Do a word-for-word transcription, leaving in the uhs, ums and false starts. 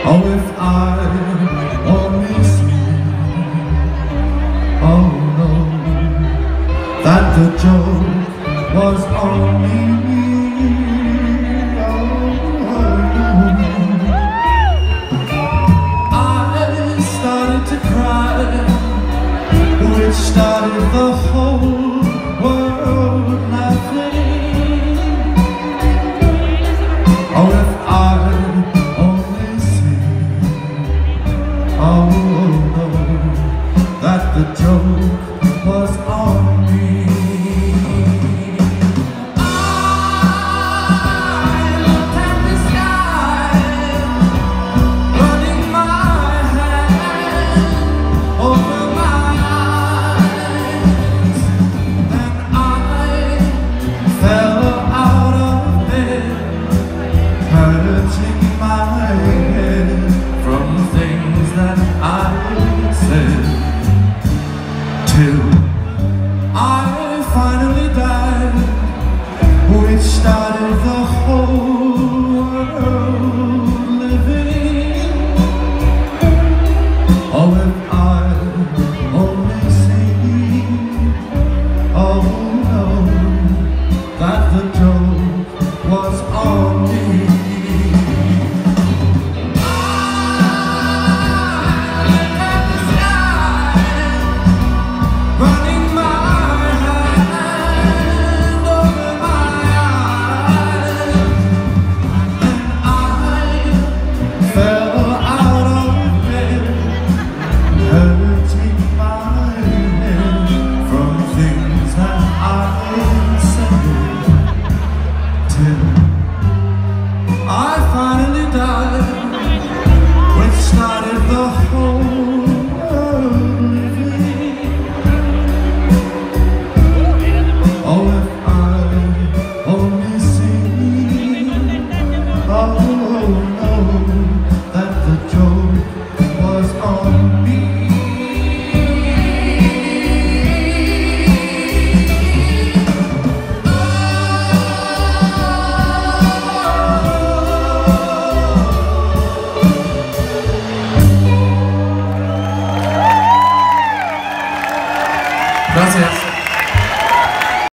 Oh, if I only see, oh no, that the joke was only me. Oh no, I started to cry, which started the whole world laughing. Oh, if I only see, oh no, that the joke was on me. I looked at the sky, running my hand over my eyes, and I fell out of bed, hurting my head from things that I said, till I finally died, which started the whole world living. Oh, if I only see, oh no, that the joke was on me. I finally died, which started the whole world living. Oh, if I only see, oh no, that the joke was on me. Gracias.